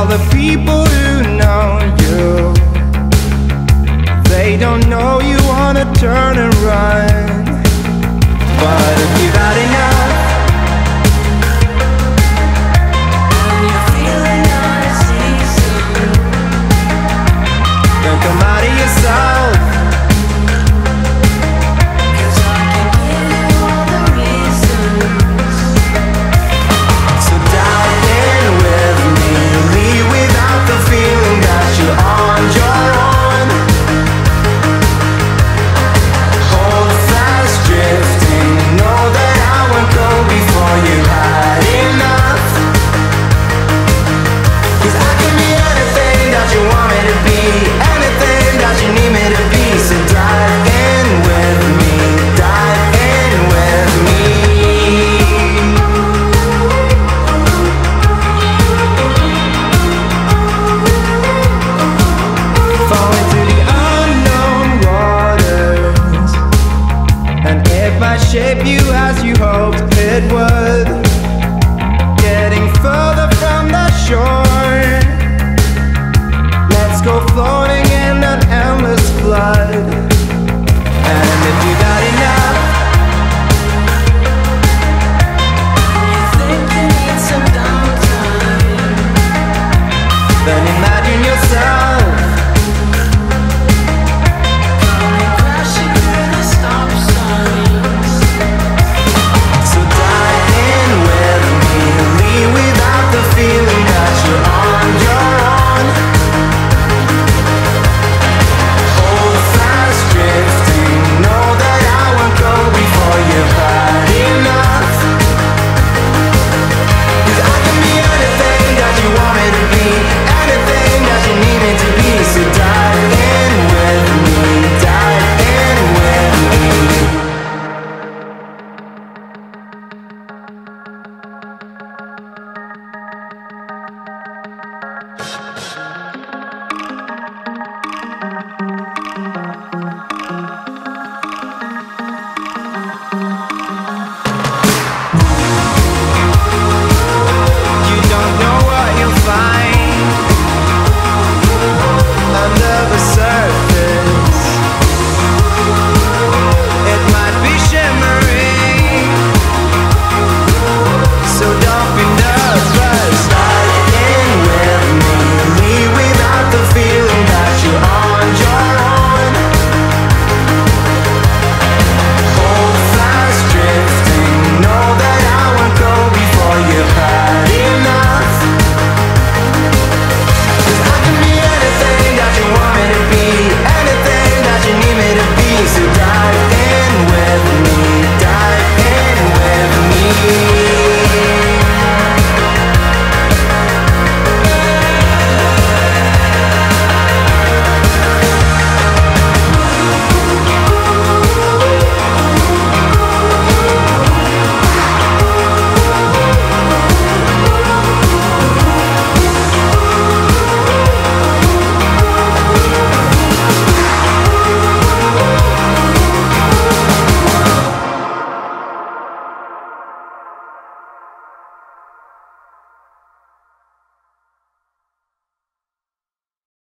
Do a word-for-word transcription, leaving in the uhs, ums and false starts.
the people who know you, they don't know you wanna turn and run. But if you've had enough and you're feeling out of season, then come out of yourself, 'cause I can give you all the reasons. So dive in with me, leave without the feeling that you're on your own. Hold fast, drifting, know that I won't go before you've had enough. 'Cause I can be anything that you want me to be, anything that you need me to be. So dive in with me, dive in with me. Fall into the unknown waters, and it might shape you as you hoped it would. Getting further from the shore, let's go floating